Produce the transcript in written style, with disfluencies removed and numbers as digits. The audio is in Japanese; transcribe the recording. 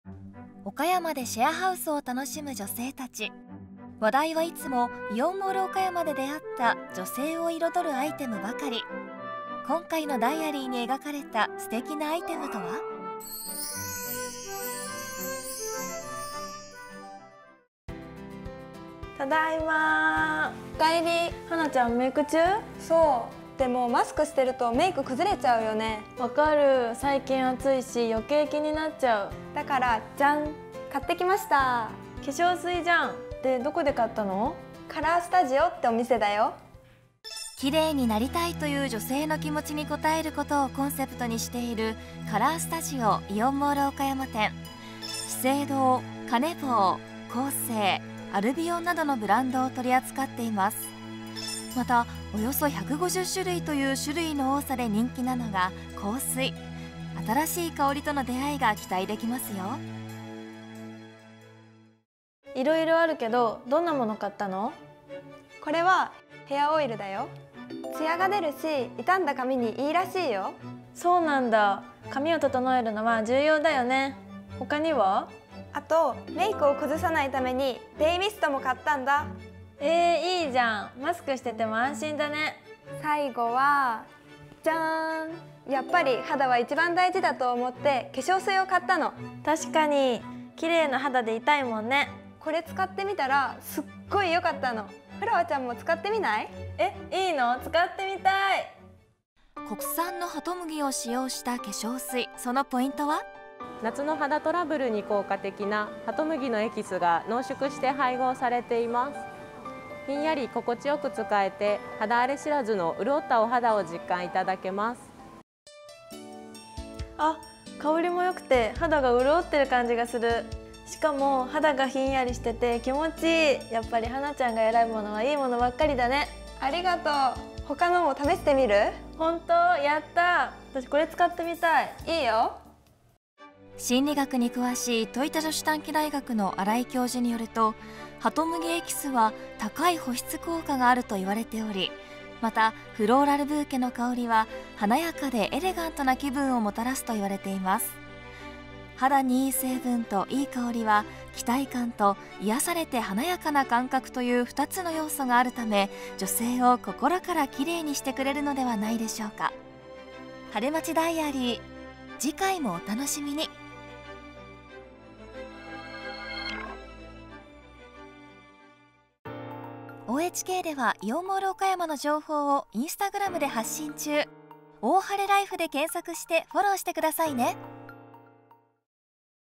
岡山でシェアハウスを楽しむ女性たち。話題はいつもイオンモール岡山で出会った女性を彩るアイテムばかり。今回のダイアリーに描かれた素敵なアイテムとは？ ただいま。 おかえり。 はなちゃんメイク中？ そう、でもマスクしてるとメイク崩れちゃうよね。 わかる。最近暑いし余計気になっちゃう。 だからじゃん、買ってきました。 化粧水じゃん。で、どこで買ったの？ カラースタジオってお店だよ。 綺麗になりたいという女性の気持ちに応えることをコンセプトにしているカラースタジオイオンモール岡山店。資生堂、カネボウ、コーセー、アルビオンなどのブランドを取り扱っています。またおよそ150種類という種類の多さで人気なのが香水。新しい香りとの出会いが期待できますよ。 いろいろあるけど、どんなもの買ったの？ これはヘアオイルだよ。ツヤが出るし傷んだ髪にいいらしいよ。 そうなんだ。髪を整えるのは重要だよね。他には？ あとメイクを崩さないためにデイミストも買ったんだ。 いいじゃん。マスクしてても安心だね。 最後はじゃーん、やっぱり肌は一番大事だと思って化粧水を買ったの。 確かに綺麗な肌でいたいもんね。 これ使ってみたらすっごい良かったの。フラワちゃんも使ってみない？ いいの？使ってみたい。 国産のハトムギを使用した化粧水、そのポイントは？ 夏の肌トラブルに効果的なハトムギのエキスが濃縮して配合されています。ひんやり心地よく使えて、肌荒れ知らずの潤ったお肌を実感いただけます。 あ、香りも良くて肌が潤ってる感じがする。しかも肌がひんやりしてて気持ちいい。やっぱりはなちゃんが選ぶものはいいものばっかりだね。 ありがとう。他のも試してみる？ 本当？やった。私これ使ってみたい。 いいよ。 心理学に詳しい豊田女子短期大学の新井教授によると、ハトムギエキスは高い保湿効果があると言われており、またフローラルブーケの香りは華やかでエレガントな気分をもたらすと言われています。肌にいい成分といい香りは期待感と癒されて華やかな感覚という2つの要素があるため、女性を心からきれいにしてくれるのではないでしょうか。春町ダイアリー、次回もお楽しみに。OHK ではイオンモール岡山の情報をインスタグラムで発信中。大晴れライフで検索してフォローしてくださいね。